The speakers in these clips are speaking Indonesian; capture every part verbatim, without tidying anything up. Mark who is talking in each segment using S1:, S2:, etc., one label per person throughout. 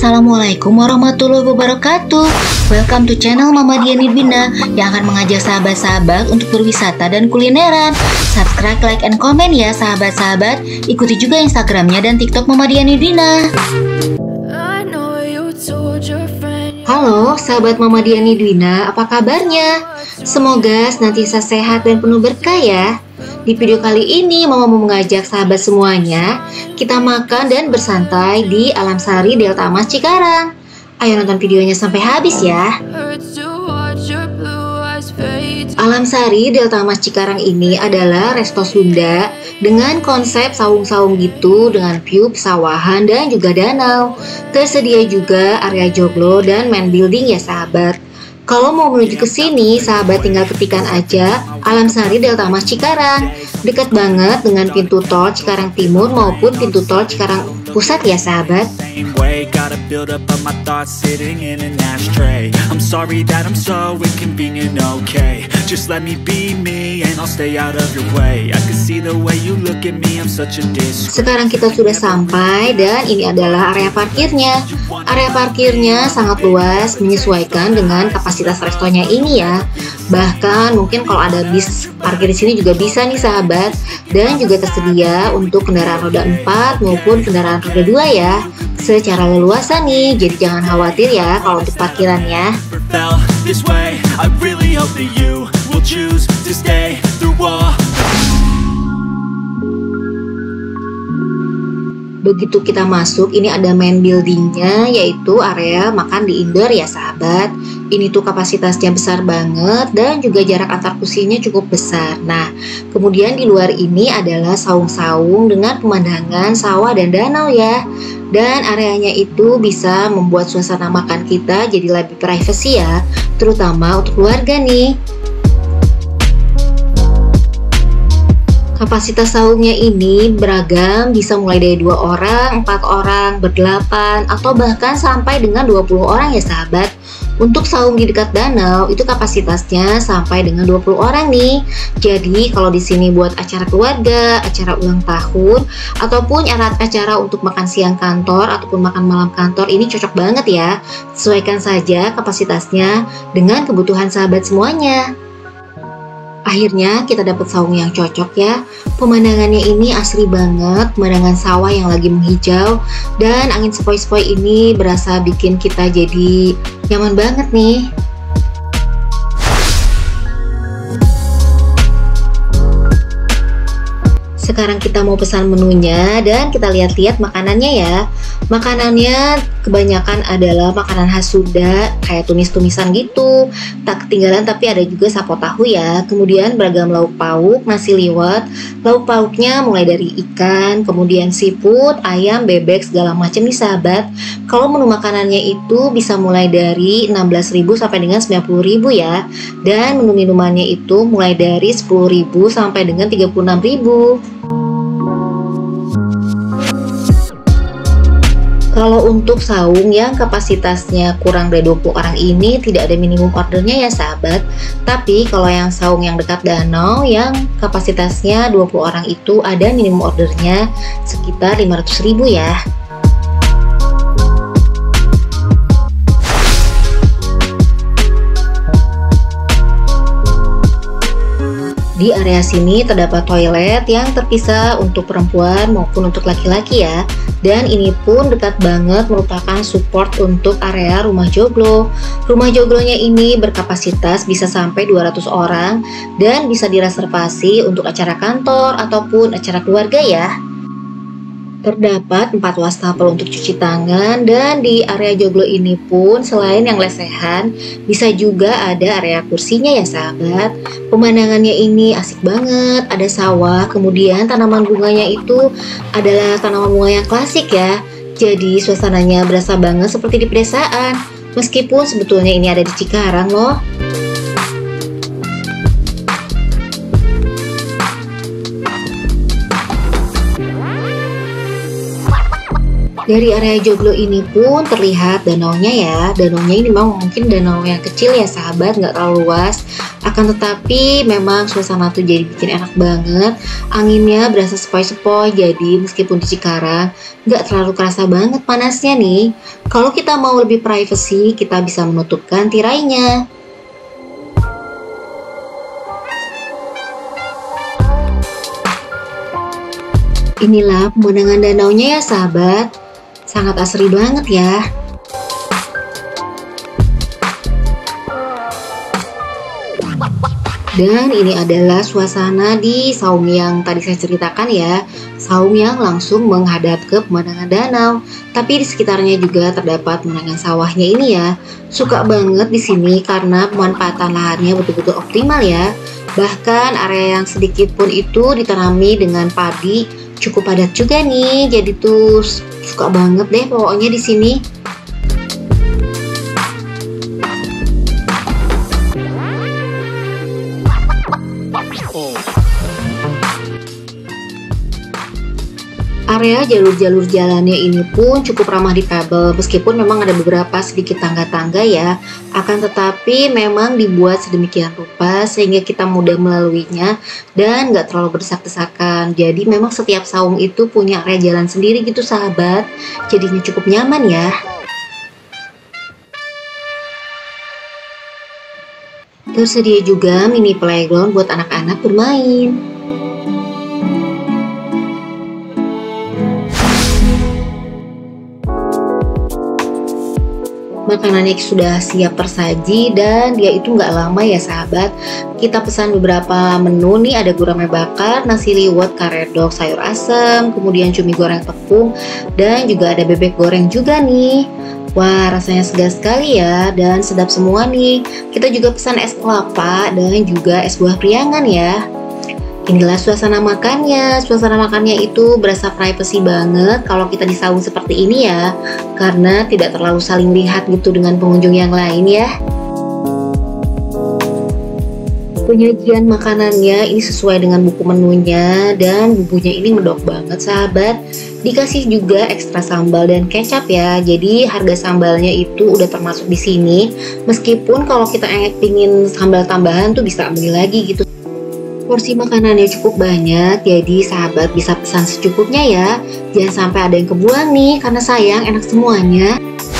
S1: Assalamualaikum warahmatullahi wabarakatuh. Welcome to channel Mama Diani Dwina yang akan mengajak sahabat-sahabat untuk berwisata dan kulineran. Subscribe, like, and comment ya sahabat-sahabat. Ikuti juga Instagramnya dan TikTok Mama Diani Dwina. Halo sahabat Mama Diani Dwina, apa kabarnya? Semoga senantiasa sehat dan penuh berkah ya. Di video kali ini Mama mau mengajak sahabat semuanya kita makan dan bersantai di Alam Sari Delta Mas Cikarang. Ayo nonton videonya sampai habis ya. Alam Sari Delta Mas Cikarang ini adalah resto Sunda dengan konsep saung-saung gitu dengan view pesawahan dan juga danau. Tersedia juga area joglo dan main building ya sahabat. Kalau mau menuju ke sini, sahabat tinggal ketikkan aja Alam Sari Delta Mas Cikarang. Dekat banget dengan pintu tol Cikarang Timur maupun pintu tol Cikarang Pusat ya sahabat. Sekarang kita sudah sampai dan ini adalah area parkirnya. Area parkirnya sangat luas menyesuaikan dengan kapasitas restonya ini ya. Bahkan mungkin kalau ada bis parkir di sini juga bisa nih sahabat. Dan juga tersedia untuk kendaraan roda empat maupun kendaraan roda dua ya. Secara leluasa nih, jadi jangan khawatir ya kalau untuk parkirannya. Begitu kita masuk, ini ada main buildingnya, yaitu area makan di indoor ya sahabat. Ini tuh kapasitasnya besar banget dan juga jarak antar kursinya cukup besar. Nah, kemudian di luar ini adalah saung-saung dengan pemandangan sawah dan danau ya. Dan areanya itu bisa membuat suasana makan kita jadi lebih privacy ya, terutama untuk keluarga nih. Kapasitas saungnya ini beragam, bisa mulai dari dua orang, empat orang, berdelapan, atau bahkan sampai dengan dua puluh orang ya sahabat. Untuk saung di dekat danau itu kapasitasnya sampai dengan dua puluh orang nih. Jadi kalau di sini buat acara keluarga, acara ulang tahun, ataupun acara untuk makan siang kantor ataupun makan malam kantor, ini cocok banget ya. Sesuaikan saja kapasitasnya dengan kebutuhan sahabat semuanya. Akhirnya kita dapat saung yang cocok ya. Pemandangannya ini asri banget, pemandangan sawah yang lagi menghijau, dan angin sepoi-sepoi ini berasa bikin kita jadi nyaman banget nih. Sekarang kita mau pesan menunya dan kita lihat-lihat makanannya ya. Makanannya kebanyakan adalah makanan khas Sunda, kayak tumis-tumisan gitu. Tak ketinggalan tapi ada juga sapo tahu ya. Kemudian beragam lauk pauk, nasi liwet. Lauk pauknya mulai dari ikan, kemudian seafood, ayam, bebek, segala macam nih sahabat. Kalau menu makanannya itu bisa mulai dari enam belas ribu sampai dengan sembilan puluh ribu ya. Dan menu minumannya itu mulai dari sepuluh ribu sampai dengan tiga puluh enam ribu. Kalau untuk saung yang kapasitasnya kurang dari dua puluh orang ini tidak ada minimum ordernya ya sahabat. Tapi kalau yang saung yang dekat danau yang kapasitasnya dua puluh orang itu ada minimum ordernya sekitar lima ratus ribu ya. Di area sini terdapat toilet yang terpisah untuk perempuan maupun untuk laki-laki ya. Dan ini pun dekat banget merupakan support untuk area rumah joglo. Rumah joglonya ini berkapasitas bisa sampai dua ratus orang dan bisa direservasi untuk acara kantor ataupun acara keluarga ya. Terdapat empat wastafel untuk cuci tangan dan di area joglo ini pun selain yang lesehan bisa juga ada area kursinya ya sahabat. Pemandangannya ini asik banget, ada sawah, kemudian tanaman bunganya itu adalah tanaman bunga yang klasik ya. Jadi suasananya berasa banget seperti di pedesaan, meskipun sebetulnya ini ada di Cikarang loh. Dari area joglo ini pun terlihat danaunya ya. Danaunya ini memang mungkin danau yang kecil ya sahabat, nggak terlalu luas. Akan tetapi memang suasana tuh jadi bikin enak banget. Anginnya berasa sepoi-sepoi, jadi meskipun di Cikarang nggak terlalu kerasa banget panasnya nih. Kalau kita mau lebih privacy, kita bisa menutupkan tirainya. Inilah pemandangan danaunya ya sahabat. Sangat asri banget ya. Dan ini adalah suasana di saung yang tadi saya ceritakan ya. Saung yang langsung menghadap ke pemandangan danau. Tapi di sekitarnya juga terdapat pemandangan sawahnya ini ya. Suka banget di sini karena pemanfaatan lahannya betul-betul optimal ya. Bahkan area yang sedikit pun itu ditanami dengan padi. Cukup padat juga nih, jadi tuh suka banget deh pokoknya di sini. Area jalur-jalur jalannya ini pun cukup ramah difabel, meskipun memang ada beberapa sedikit tangga-tangga ya. Akan tetapi memang dibuat sedemikian rupa sehingga kita mudah melaluinya dan nggak terlalu berdesak-desakan. Jadi memang setiap saung itu punya area jalan sendiri gitu sahabat, jadinya cukup nyaman ya. Tersedia juga mini playground buat anak-anak bermain. Makanannya sudah siap tersaji dan dia itu nggak lama ya sahabat. Kita pesan beberapa menu nih, ada gurame bakar, nasi liwet, karedok, sayur asem, kemudian cumi goreng tepung, dan juga ada bebek goreng juga nih. Wah, rasanya segar sekali ya dan sedap semua nih. Kita juga pesan es kelapa dan juga es buah priangan ya. Inilah suasana makannya. Suasana makannya itu berasa privacy banget kalau kita di saung seperti ini ya, karena tidak terlalu saling lihat gitu dengan pengunjung yang lain ya. Penyajian makanannya ini sesuai dengan buku menunya dan bumbunya ini medok banget sahabat. Dikasih juga ekstra sambal dan kecap ya. Jadi harga sambalnya itu udah termasuk di sini. Meskipun kalau kita pingin sambal tambahan tuh bisa ambil lagi gitu. Porsi makanannya cukup banyak, jadi sahabat bisa pesan secukupnya ya. Jangan sampai ada yang kebuang nih, karena sayang enak semuanya.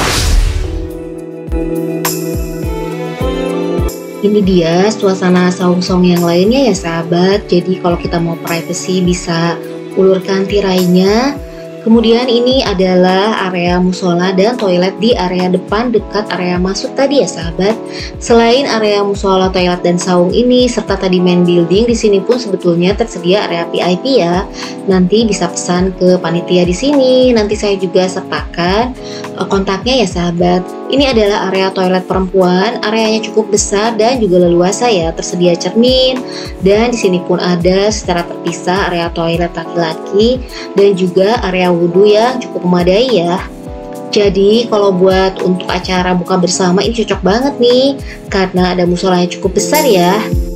S1: Ini dia suasana saung-saung yang lainnya ya sahabat. Jadi kalau kita mau privacy bisa ulurkan tirainya. Kemudian ini adalah area musola dan toilet di area depan dekat area masuk tadi ya sahabat. Selain area musola, toilet dan saung ini serta tadi main building, di sini pun sebetulnya tersedia area V I P ya. Nanti bisa pesan ke panitia di sini. Nanti saya juga sertakan kontaknya ya sahabat. Ini adalah area toilet perempuan, areanya cukup besar dan juga leluasa ya, tersedia cermin dan di sini pun ada secara terpisah area toilet laki-laki dan juga area wudhu yang cukup memadai ya. Jadi kalau buat untuk acara buka bersama ini cocok banget nih karena ada musolanya cukup besar ya.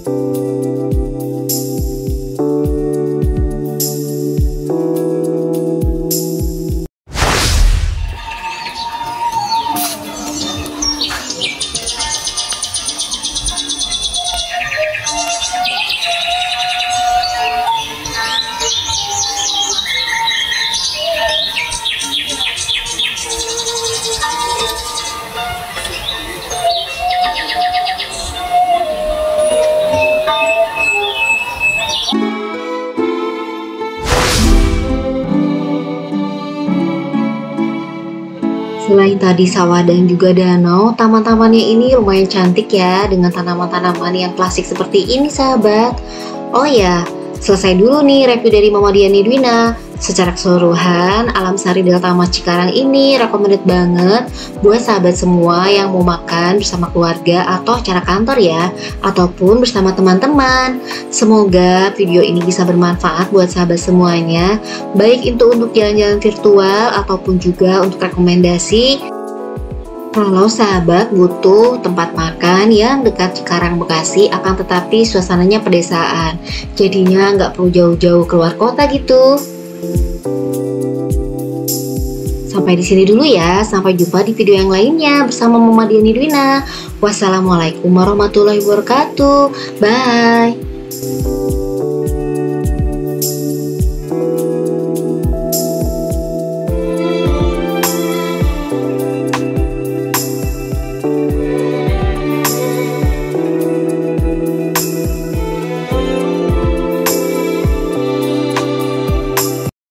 S1: Selain tadi sawah dan juga danau, taman-tamannya ini lumayan cantik ya dengan tanaman-tanaman yang klasik seperti ini sahabat. Oh ya, selesai dulu nih review dari Mama Diani Dwina. Secara keseluruhan, Alam Sari Delta Mas Cikarang ini recommended banget buat sahabat semua yang mau makan bersama keluarga atau acara kantor ya, ataupun bersama teman-teman. Semoga video ini bisa bermanfaat buat sahabat semuanya, baik itu untuk jalan-jalan virtual ataupun juga untuk rekomendasi. Kalau sahabat butuh tempat makan yang dekat Cikarang Bekasi, akan tetapi suasananya pedesaan, jadinya nggak perlu jauh-jauh keluar kota gitu. Sampai di sini dulu ya. Sampai jumpa di video yang lainnya bersama Mama Diani Dwina. Wassalamualaikum warahmatullahi wabarakatuh. Bye.